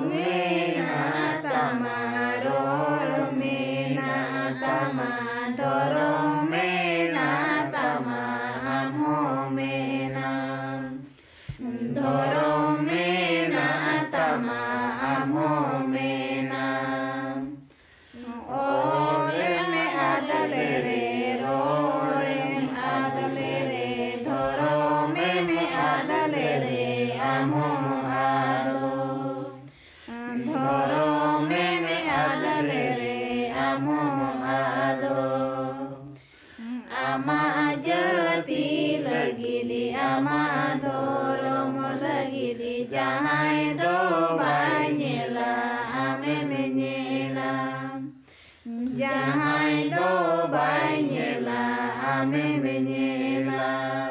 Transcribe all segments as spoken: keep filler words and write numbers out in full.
mena tama rol mena tama doro mena tama amo mena doro mena tama amo mena ole me adale re role adale re doro me me adale re amo ado doro me me adale re amo ado ama jati lagi di ama doro mo lagi di jahai do banyela ame menyela jahai do banyela ame menyela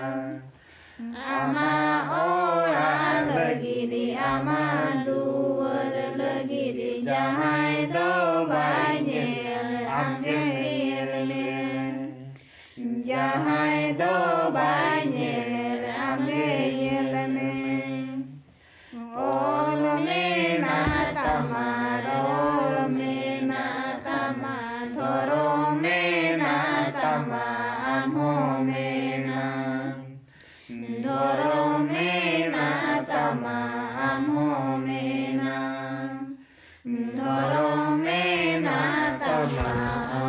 ama ora lagi di ama duar lagi di jahai do banyel ame yelmen jahai do banyel ame yelmen ol mena tama rol mena tama doro mena tama amo mena doro mena tama amo mena doro mena tama